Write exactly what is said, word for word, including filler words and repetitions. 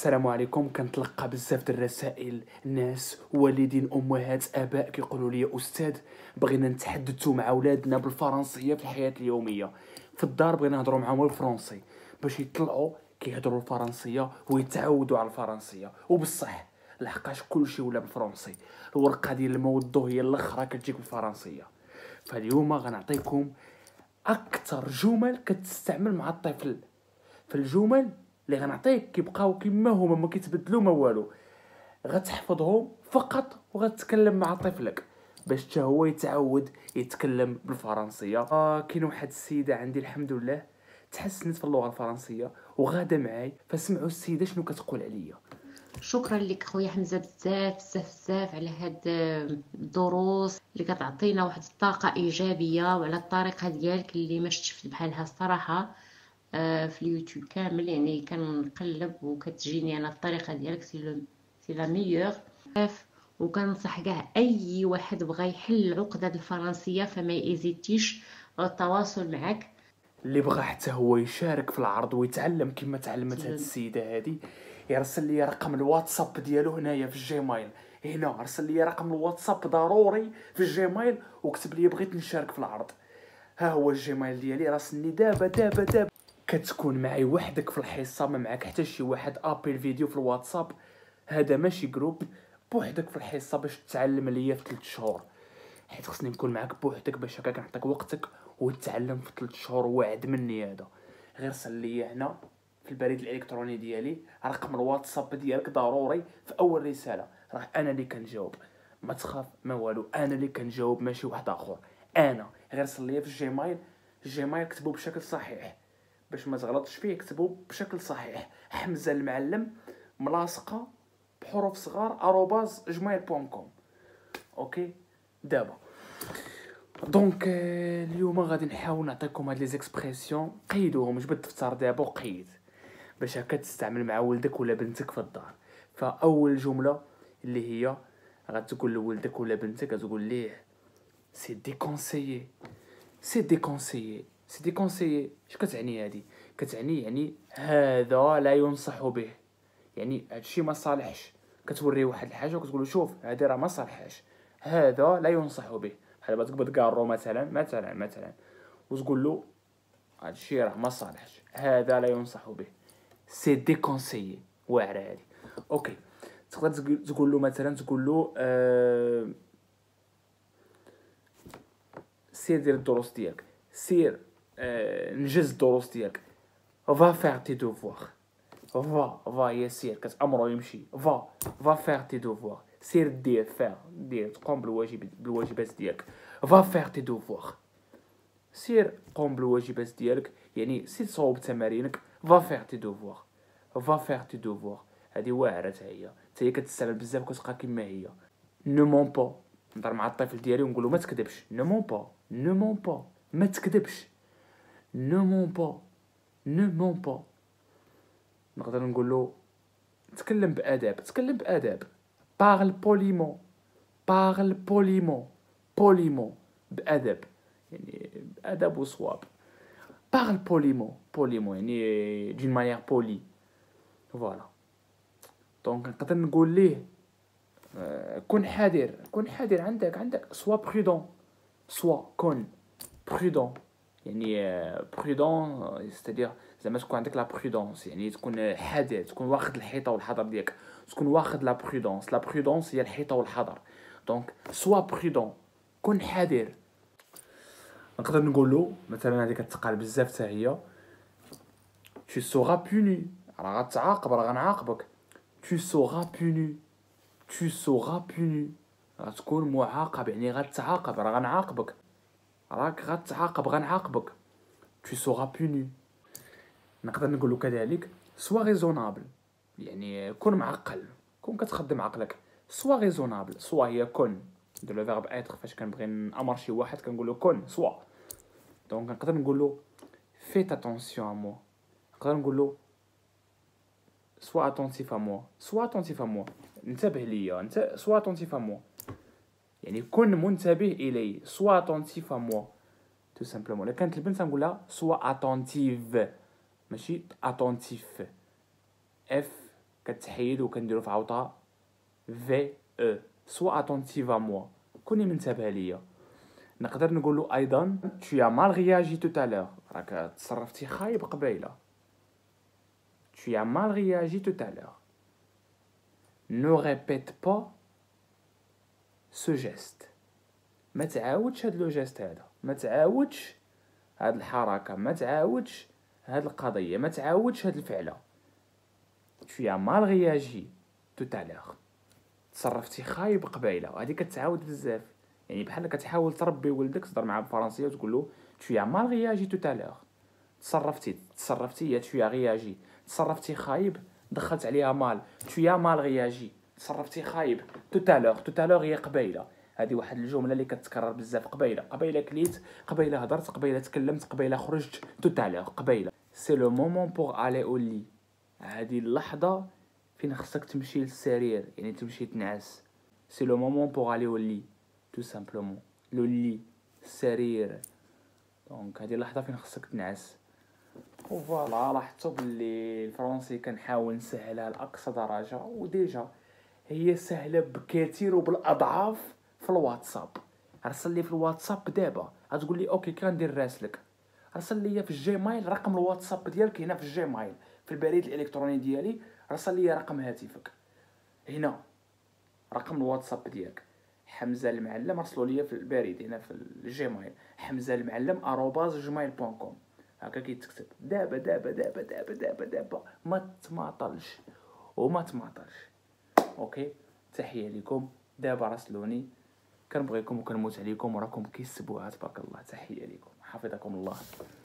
السلام عليكم. كنتلقى بزاف د الرسائل، ناس والدين امهات اباء كيقولوا لي استاذ بغينا نتحدثوا مع ولادنا بالفرنسيه في الحياه اليوميه، في الدار بغينا نهضروا معاهم بالفرنسي باش يطلعوا كيهضروا الفرنسيه ويتعودوا على الفرنسيه. وبصح لحقاش كلشي ولا بالفرنسي، الورقه ديال الموضوع هي الاخرى كتجيك بالفرنسيه. فاليوم غنعطيكم اكثر جمل كتستعمل مع الطفل. في الجمل اللي غنعطيك كيبقاو كما هما، ما كيتبدلوا ما والو، غتحفظهم فقط وغتكلم مع طفلك باش حتى هو يتعود يتكلم بالفرنسيه. آه كاين واحد السيده عندي الحمد لله تحسنت في اللغه الفرنسيه وغاده معاي، فسمعوا السيده شنو كتقول عليا. شكرا لك خويا حمزه بزاف بزاف بزاف على هاد الدروس اللي كتعطينا واحد الطاقه ايجابيه، وعلى الطريقه ديالك اللي ما شفت بحالها الصراحه في اليوتيوب كامل. يعني كنقلب وكتجيني انا الطريقه ديالك سي لو سي لا ميور. وكنصح كاع اي واحد بغى يحل عقده الفرنسيه فما يزيديش التواصل معك. اللي بغى حتى هو يشارك في العرض ويتعلم كما تعلمت هاد السيده هادي، يرسل لي رقم الواتساب ديالو هنايا في الجيميل. هنا رسل لي رقم الواتساب ضروري في الجيميل وكتب لي بغيت نشارك في العرض. ها هو الجيميل ديالي، راسلني دابا دابا دابا. كتكون معي وحدك في الحصه، ما معك حتى شي واحد. ابيل فيديو في الواتساب، هذا ماشي جروب، بوحدك في الحصه باش تتعلم ليا في ثلاث شهور، حيت خصني نكون معاك بوحدك باش هكا كنعطيك وقتك وتتعلم في ثلاث شهور. وعد مني هذا. غير رسل لي هنا في البريد الالكتروني ديالي رقم الواتساب ديالك ضروري في اول رساله. راه انا اللي كنجاوب، ما تخاف ما والو، انا اللي كنجاوب ماشي واحد اخر. انا غير رسل لي في الجيميل. الجيميل كتبو بشكل صحيح باش ما تغلطش فيه، كتبو بشكل صحيح حمزه المعلم ملاصقه بحروف صغار اروباز جميل بوان كوم. اوكي دابا دونك اليوم غادي نحاول نعطيكم هاد لي زيكسبرسيون، قيدوهم جبد الدفتر دابا وقيد باش هكا تستعمل مع ولدك ولا بنتك في الدار. فاول جمله اللي هي غتقول لولدك ولا بنتك، غتقول ليه سي ديكونسيي. سي ديكونسيي سي ديكونسيي اش كتعني هادي؟ كتعني يعني هذا لا ينصح به، يعني هادشي ما صالحش. كتوريه واحد الحاجه وكتقول له شوف هادي راه ما صالحاش، هذا لا ينصح به. بحال دابا تقبض كارو مثلا مثلا مثلا وتقول له هادشي راه ما صالحش، هذا لا ينصح به، سي ديكونسيي. واعره هادي. اوكي تقدر تقول له مثلا، تقول له أه سير دير الدروس ديالك، سير أه نجز الدروس ديالك، va faire tes devoirs. va va يسير كتامرو يمشي. va va faire tes devoirs. سير دير فير دير تقوم بالواجب بالواجبات ديالك. va faire tes devoirs. سير قوم بالواجبات ديالك، يعني سير صوب تمارينك. va faire tes devoirs. va faire tes devoirs. هذه واعره حتى هي، حتى هي كتستعمل بزاف كتبقى كما هي. نو مون با. نهضر مع الطفل ديالي ونقول له ما تكذبش. نو مون با نو مون با ما تكذبش. نو مون با نو مون با. نقدر نقول له تكلم باداب، تكلم باداب. بارل بوليمون. بارل بوليمون. بوليمون بادب، يعني بادب وصواب. بارل بوليمون. بوليمون يعني دون مانيير بولي. فوالا. دونك نقدر نقول ليه كون حذر، كون حذر. عندك عندك سوا برودون. سوا كون برودون، يعني برودون ستادير زعما تكون عندك لا برودونس، يعني تكون حذر، تكون واخد الحيطه والحذر ديالك، تكون واخد لا برودونس. لا برودونس هي الحيطه والحذر. دونك سوا برودون، كون حذر. نقدر نقول له مثلا هذه كتقال بزاف حتى هي، tu seras puni. راه غتعاقب، راه غنعاقبك. tu seras puni. tu seras puni. غتكون معاقب، يعني غتعاقب، راه غنعاقبك، راك غتعاقب، غنعاقبك. tu seras puni. نقدر نقول له كذلك سوا ريزونابل، يعني كون معقل، كون كتخدم عقلك. سوا ريزونابل. سوا هي كون، ندير لو فيرب اتر فاش كنبغي نامر شي واحد كنقول له كون سوا. دونك نقدر نقول له فيت اتونسيون ا موا. نقدر نقول له سوا اتونتيف ا موا. سوا اتونتيف ا موا انتبه ليا انت. سوا اتونتيف ا موا يعني كن منتبه الي. سوا اتونتيف ا موا تو سامبلومون. الا كانت البنت نقول لها سوا اتونتيف ماشي اتونتيف. اف كتحيد وكنديرو في عوطه في او سوا اتونتيف ا موا، كوني منتبه ليا. نقدر نقولوا ايضا tu as mal réagi tout à l'heure، راك تصرفتي خايب قبيله. tu as mal réagi tout à l'heure. ne répète pas ce geste، ما تعاودش هاد لو جيست هذا، ما تعاودش هاد الحركه، ما تعاودش هاد القضيه، ما تعاودش هاد الفعله. tu as mal réagi tout à l'heure، تصرفتي خايب قبيله. وهذه كتعاود بزاف، يعني بحال كتحاول تربي ولدك تهضر معاه بالفرنسيه وتقول له tu as mal réagi tout à l'heure، تصرفتي تصرفتي هي tu as réagi، تصرفتي خايب دخلت عليها مال tu as mal réagi، تصرفتي خايب tout à l'heure، tout à l'heure هي قبيله. هذه واحد الجمله اللي كتكرر بزاف، قبيله قبيله كليت، قبيله هضرت، قبيله تكلمت، قبيله خرجت، tout à l'heure قبيله. سي لو مومون بور aller au lit، هذه اللحظه فين خصك تمشي للسرير، يعني تمشي تنعس. سي لو مومون بور aller au lit tout simplement، لو لي السرير. دونك هذه اللحظه فين خصك تنعس. وفوالا لاحظتوا باللي الفرنسي كنحاول نسهلها لاقصى درجه، وديجا هي سهله بكثير وبالاضعاف في الواتساب. ارسل لي في الواتساب دابا، غتقول لي اوكي كندير راسلك، ارسل لي في الجيميل رقم الواتساب ديالك هنا في الجيميل، في البريد الالكتروني ديالي ارسل لي رقم هاتفك هنا، رقم الواتساب ديالك حمزه المعلم، رسلوا لي في البريد هنا في الجيميل حمزه المعلم آروباز جيميل دوت كوم. هكا كيتكتب دابا دابا دابا دابا دابا دابا، ما تماطلش وما تماطلش. اوكي، تحيه لكم، دابا راسلوني، كنبغيكم وكنموت عليكم وراكم كيسبوها تبارك الله. تحيه لكم، حفظكم الله.